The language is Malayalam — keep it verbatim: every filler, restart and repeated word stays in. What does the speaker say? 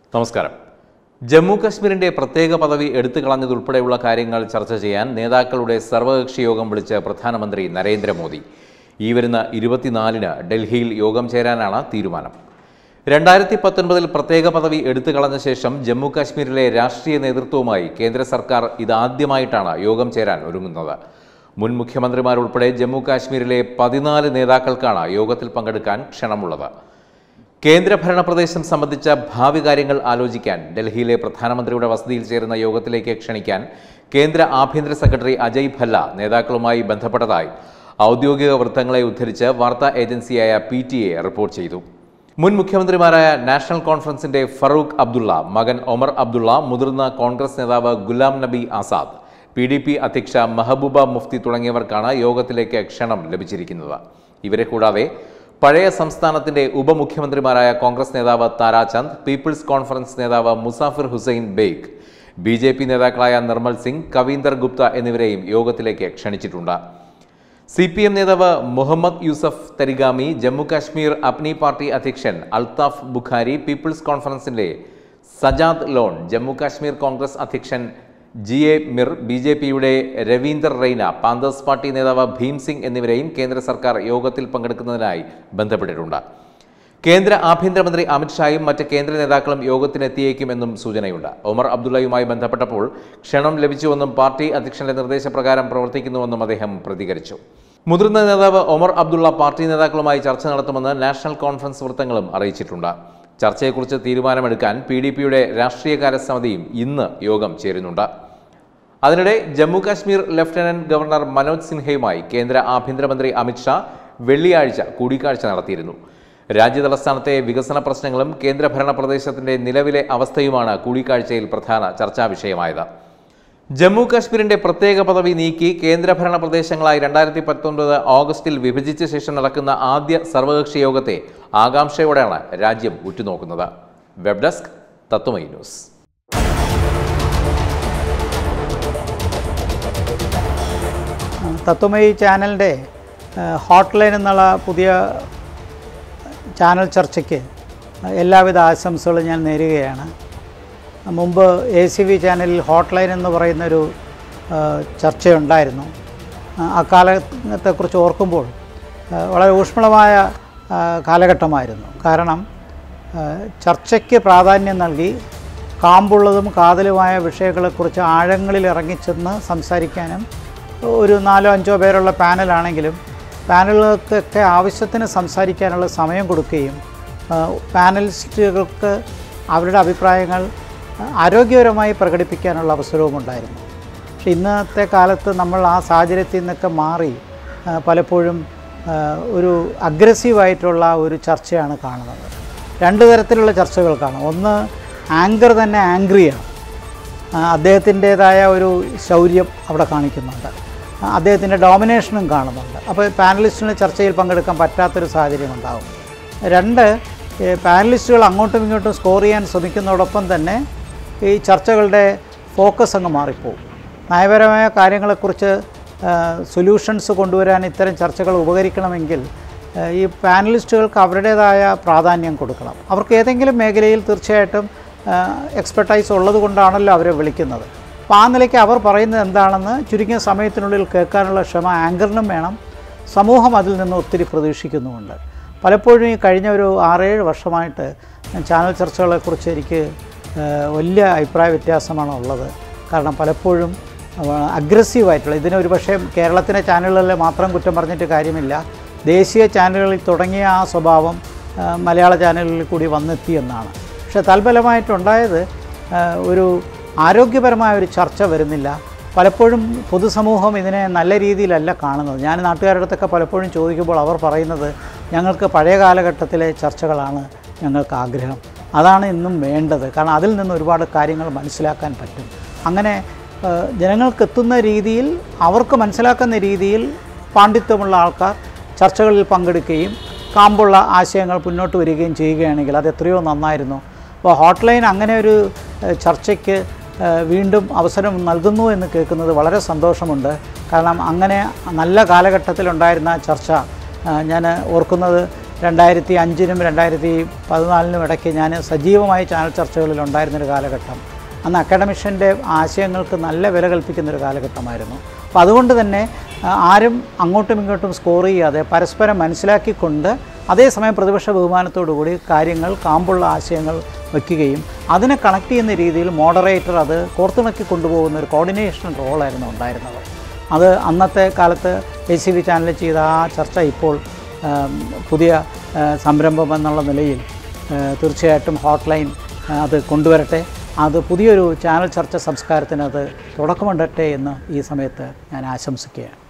നമസ്കാരം. ജമ്മു കശ്മീരിന്റെ പ്രത്യേക പദവി എടുത്തു കളഞ്ഞതുൾപ്പെടെയുള്ള കാര്യങ്ങൾ ചർച്ച ചെയ്യാൻ നേതാക്കളുടെ സർവകക്ഷി യോഗം വിളിച്ച് പ്രധാനമന്ത്രി നരേന്ദ്രമോദി. ഈ വരുന്ന ഇരുപത്തിനാലിന് ഡൽഹിയിൽ യോഗം ചേരാനാണ് തീരുമാനം. രണ്ടായിരത്തി പത്തൊൻപതിൽ പ്രത്യേക പദവി എടുത്തു കളഞ്ഞ ശേഷം ജമ്മു കാശ്മീരിലെ രാഷ്ട്രീയ നേതൃത്വവുമായി കേന്ദ്ര സർക്കാർ ഇതാദ്യമായിട്ടാണ് യോഗം ചേരാൻ ഒരുങ്ങുന്നത്. മുൻ മുഖ്യമന്ത്രിമാരുൾപ്പെടെ ജമ്മു കാശ്മീരിലെ പതിനാല് നേതാക്കൾക്കാണ് യോഗത്തിൽ പങ്കെടുക്കാൻ ക്ഷണമുള്ളത്. കേന്ദ്രഭരണ പ്രദേശം സംബന്ധിച്ച ഭാവി കാര്യങ്ങൾ ആലോചിക്കാൻ ഡൽഹിയിലെ പ്രധാനമന്ത്രിയുടെ വസതിയിൽ ചേരുന്ന യോഗത്തിലേക്ക് ക്ഷണിക്കാൻ കേന്ദ്ര ആഭ്യന്തര സെക്രട്ടറി അജയ് ഭല്ല നേതാക്കളുമായി ബന്ധപ്പെട്ടതായി ഔദ്യോഗിക വൃത്തങ്ങളെ ഉദ്ധരിച്ച് വാർത്താ ഏജൻസിയായ പി ടി എ റിപ്പോർട്ട് ചെയ്തു. മുൻ മുഖ്യമന്ത്രിമാരായ നാഷണൽ കോൺഫറൻസിന്റെ ഫറൂഖ് അബ്ദുള്ള, മകൻ ഒമർ അബ്ദുള്ള, മുതിർന്ന കോൺഗ്രസ് നേതാവ് Ghulam Nabi Azad, P D P അധ്യക്ഷ മെഹബൂബ മുഫ്തി തുടങ്ങിയവർക്കാണ് യോഗത്തിലേക്ക് ക്ഷണം ലഭിച്ചിരിക്കുന്നത്. ഇവരെ കൂടാതെ പഴയ സംസ്ഥാനത്തിന്റെ ഉപമുഖ്യമന്ത്രിമാരായ കോൺഗ്രസ് നേതാവ് താരാചന്ദ്, പീപ്പിൾസ് കോൺഫറൻസ് നേതാവ് Muzaffar Hussain Baig, B J P നേതാക്കളായ നിർമ്മൽ സിംഗ്, കവീന്ദർ ഗുപ്ത എന്നിവരെയും യോഗത്തിലേക്ക് ക്ഷണിച്ചിട്ടുണ്ട്. സി പി എം നേതാവ് മുഹമ്മദ് യൂസഫ് തരിഗാമി, ജമ്മു കാശ്മീർ അപ്നി പാർട്ടി അധ്യക്ഷൻ അൽത്താഫ് ബുഖാരി, പീപ്പിൾസ് കോൺഫറൻസിന്റെ സജാദ് ലോൺ, ജമ്മു കാശ്മീർ കോൺഗ്രസ് അധ്യക്ഷൻ G A Mir, B J പിയുടെ രവീന്ദർ റെയ്ന, പാന്തേഴ്സ് പാർട്ടി നേതാവ് ഭീം സിംഗ് എന്നിവരെയും കേന്ദ്ര സർക്കാർ യോഗത്തിൽ പങ്കെടുക്കുന്നതിനായി ബന്ധപ്പെട്ടിട്ടുണ്ട്. കേന്ദ്ര ആഭ്യന്തരമന്ത്രി അമിത്ഷായും മറ്റ് കേന്ദ്ര നേതാക്കളും യോഗത്തിനെത്തിയേക്കുമെന്നും സൂചനയുണ്ട്. ഒമർ അബ്ദുള്ളയുമായി ബന്ധപ്പെട്ടപ്പോൾ ക്ഷണം ലഭിച്ചുവെന്നും പാർട്ടി അധ്യക്ഷന്റെ നിർദ്ദേശപ്രകാരം പ്രവർത്തിക്കുന്നുവെന്നും അദ്ദേഹം പ്രതികരിച്ചു. മുതിർന്ന നേതാവ് ഒമർ അബ്ദുള്ള പാർട്ടി നേതാക്കളുമായി ചർച്ച നടത്തുമെന്ന് നാഷണൽ കോൺഫറൻസ് വൃത്തങ്ങളും അറിയിച്ചിട്ടുണ്ട്. ചർച്ചയെക്കുറിച്ച് തീരുമാനമെടുക്കാൻ പി ഡി പിയുടെ രാഷ്ട്രീയകാര്യ സമിതിയും ഇന്ന് യോഗം ചേരുന്നുണ്ട്. അതിനിടെ ജമ്മു കാശ്മീർ ലഫ്റ്റനന്റ് ഗവർണർ മനോജ് സിൻഹയുമായി കേന്ദ്ര ആഭ്യന്തരമന്ത്രി അമിത്ഷാ വെള്ളിയാഴ്ച കൂടിക്കാഴ്ച നടത്തിയിരുന്നു. രാജ്യതലസ്ഥാനത്തെ വികസന പ്രശ്നങ്ങളും കേന്ദ്രഭരണ പ്രദേശത്തിന്റെ നിലവിലെ അവസ്ഥയുമാണ് കൂടിക്കാഴ്ചയിൽ പ്രധാന ചർച്ചാ വിഷയമായത്. ജമ്മു കാശ്മീരിന്റെ പ്രത്യേക പദവി നീക്കി കേന്ദ്രഭരണ പ്രദേശങ്ങളായി രണ്ടായിരത്തി പത്തൊൻപത് ഓഗസ്റ്റിൽ വിഭജിച്ച ശേഷം നടക്കുന്ന ആദ്യ സർവകക്ഷി യോഗത്തെ ആകാംക്ഷയോടെയാണ് രാജ്യം ഉറ്റുനോക്കുന്നത്. Web desk Tathwamayi news. Tathwamayi ചാനലിൻ്റെ ഹോട്ട് ലൈൻ എന്നുള്ള പുതിയ ചാനൽ ചർച്ചയ്ക്ക് എല്ലാവിധ ആശംസകളും ഞാൻ നേരുകയാണ്. മുമ്പ് എ സി വി ചാനലിൽ ഹോട്ട് ലൈൻ എന്ന് പറയുന്നൊരു ചർച്ചയുണ്ടായിരുന്നു. അക്കാലത്തെക്കുറിച്ച് ഓർക്കുമ്പോൾ വളരെ ഊഷ്മളമായ കാലഘട്ടമായിരുന്നു. കാരണം ചർച്ചയ്ക്ക് പ്രാധാന്യം നൽകി കാമ്പുള്ളതും കാതലുമായ വിഷയങ്ങളെക്കുറിച്ച് ആഴങ്ങളിൽ ഇറങ്ങിച്ചെന്ന് സംസാരിക്കാനും ഒരു നാലോ അഞ്ചോ പേരുള്ള പാനലാണെങ്കിലും പാനലുകൾക്കൊക്കെ ആവശ്യത്തിന് സംസാരിക്കാനുള്ള സമയം കൊടുക്കുകയും പാനലിസ്റ്റുകൾക്ക് അവരുടെ അഭിപ്രായങ്ങൾ ആരോഗ്യപരമായി പ്രകടിപ്പിക്കാനുള്ള അവസരവും ഉണ്ടായിരുന്നു. പക്ഷേ ഇന്നത്തെ കാലത്ത് നമ്മൾ ആ സാഹചര്യത്തിൽ നിന്നൊക്കെ മാറി പലപ്പോഴും ഒരു അഗ്രസീവായിട്ടുള്ള ഒരു ചർച്ചയാണ് കാണുന്നത്. രണ്ട് തരത്തിലുള്ള ചർച്ചകൾ കാണും. ഒന്ന്, ആങ്കർ തന്നെ ആംഗ്രിയാണ്. അദ്ദേഹത്തിൻ്റേതായ ഒരു ശൗര്യം അവിടെ കാണിക്കുന്നുണ്ട്. അദ്ദേഹത്തിൻ്റെ ഡോമിനേഷനും കാണുന്നുണ്ട്. അപ്പോൾ പാനലിസ്റ്റിന് ചർച്ചയിൽ പങ്കെടുക്കാൻ പറ്റാത്തൊരു സാഹചര്യം ഉണ്ടാകും. രണ്ട്, പാനലിസ്റ്റുകൾ അങ്ങോട്ടും ഇങ്ങോട്ടും സ്കോർ ചെയ്യാൻ ശ്രമിക്കുന്നതോടൊപ്പം തന്നെ ഈ ചർച്ചകളുടെ ഫോക്കസ് അങ്ങ് മാറിപ്പോകും. നയപരമായ കാര്യങ്ങളെക്കുറിച്ച് സൊല്യൂഷൻസ് കൊണ്ടുവരാൻ ഇത്തരം ചർച്ചകൾ ഉപകരിക്കണമെങ്കിൽ ഈ പാനലിസ്റ്റുകൾക്ക് അവരുടേതായ പ്രാധാന്യം കൊടുക്കണം. അവർക്ക് ഏതെങ്കിലും മേഖലയിൽ തീർച്ചയായിട്ടും എക്സ്പെർട്ടൈസ് ഉള്ളത് കൊണ്ടാണല്ലോ അവരെ വിളിക്കുന്നത്. അപ്പോൾ ആ നിലയ്ക്ക് അവർ പറയുന്നത് എന്താണെന്ന് ചുരുങ്ങിയ സമയത്തിനുള്ളിൽ കേൾക്കാനുള്ള ക്ഷമ ആങ്കറിനും വേണം. സമൂഹം അതിൽ നിന്ന് ഒത്തിരി പ്രതീക്ഷിക്കുന്നുമുണ്ട്. പലപ്പോഴും ഈ കഴിഞ്ഞ ഒരു ആറേഴ് വർഷമായിട്ട് ചാനൽ ചർച്ചകളെക്കുറിച്ച് എനിക്ക് വലിയ അഭിപ്രായ വ്യത്യാസമാണ് ഉള്ളത്. കാരണം പലപ്പോഴും അഗ്രസീവായിട്ടുള്ള, ഇതിനൊരു പക്ഷേ കേരളത്തിലെ ചാനലുകളിൽ മാത്രം കുറ്റം പറഞ്ഞിട്ട് കാര്യമില്ല, ദേശീയ ചാനലുകളിൽ തുടങ്ങിയ ആ സ്വഭാവം മലയാള ചാനലുകളിൽ കൂടി വന്നെത്തി എന്നാണ്. പക്ഷേ തൽഫലമായിട്ടുണ്ടായത് ഒരു ആരോഗ്യപരമായ ഒരു ചർച്ച വരുന്നില്ല. പലപ്പോഴും പൊതുസമൂഹം ഇതിനെ നല്ല രീതിയിലല്ല കാണുന്നത്. ഞാൻ നാട്ടുകാരുടെ അടുത്തൊക്കെ പലപ്പോഴും ചോദിക്കുമ്പോൾ അവർ പറയുന്നത് ഞങ്ങൾക്ക് പഴയ കാലഘട്ടത്തിലെ ചർച്ചകളാണ് ഞങ്ങൾക്ക് ആഗ്രഹം, അതാണ് ഇന്നും വേണ്ടത്. കാരണം അതിൽ നിന്ന് ഒരുപാട് കാര്യങ്ങൾ മനസ്സിലാക്കാൻ പറ്റും. അങ്ങനെ ജനങ്ങൾക്ക് എത്തുന്ന രീതിയിൽ, അവർക്ക് മനസ്സിലാക്കുന്ന രീതിയിൽ പാണ്ഡിത്യമുള്ള ആൾക്കാർ ചർച്ചകളിൽ പങ്കെടുക്കുകയും കാമ്പുള്ള ആശയങ്ങൾ മുന്നോട്ട് വരികയും ചെയ്യുകയാണെങ്കിൽ അത് എത്രയോ നന്നായിരുന്നു. അപ്പോൾ ഹോട്ട് ലൈൻ അങ്ങനെ ഒരു ചർച്ചയ്ക്ക് വീണ്ടും അവസരം നൽകുന്നു എന്ന് കേൾക്കുന്നത് വളരെ സന്തോഷമുണ്ട്. കാരണം അങ്ങനെ നല്ല കാലഘട്ടത്തിലുണ്ടായിരുന്ന ചർച്ച ഞാൻ ഓർക്കുന്നത് രണ്ടായിരത്തി അഞ്ചിനും രണ്ടായിരത്തി പതിനാലിനും ഇടയ്ക്ക് ഞാൻ സജീവമായി ചാനൽ ചർച്ചകളിൽ ഉണ്ടായിരുന്നൊരു കാലഘട്ടം. അന്ന് അക്കാഡമിഷ്യൻ്റെ ആശയങ്ങൾക്ക് നല്ല വില കൽപ്പിക്കുന്നൊരു കാലഘട്ടമായിരുന്നു. അപ്പോൾ അതുകൊണ്ട് തന്നെ ആരും അങ്ങോട്ടും ഇങ്ങോട്ടും സ്കോർ ചെയ്യാതെ പരസ്പരം മനസ്സിലാക്കിക്കൊണ്ട് അതേസമയം പ്രതിപക്ഷ ബഹുമാനത്തോടുകൂടി കാര്യങ്ങൾ കാമ്പുള്ള ആശയങ്ങൾ വയ്ക്കുകയും അതിനെ കണക്ട് ചെയ്യുന്ന രീതിയിൽ മോഡറേറ്റർ അത് കോർത്തിണക്കി കൊണ്ടുപോകുന്ന ഒരു കോർഡിനേഷൻ റോളായിരുന്നു ഉണ്ടായിരുന്നത്. അത് അന്നത്തെ കാലത്ത് എ സി വി ചാനലിൽ ചെയ്ത ആ ചർച്ച ഇപ്പോൾ പുതിയ സംരംഭം എന്നുള്ള നിലയിൽ തീർച്ചയായിട്ടും ഹോട്ട് ലൈൻ അത് കൊണ്ടുവരട്ടെ. അത് പുതിയൊരു ചാനൽ ചർച്ച സംസ്കാരത്തിന് അത് തുടക്കമുണ്ടട്ടെ എന്ന് ഈ സമയത്ത് ഞാൻ ആശംസിക്കുകയാണ്.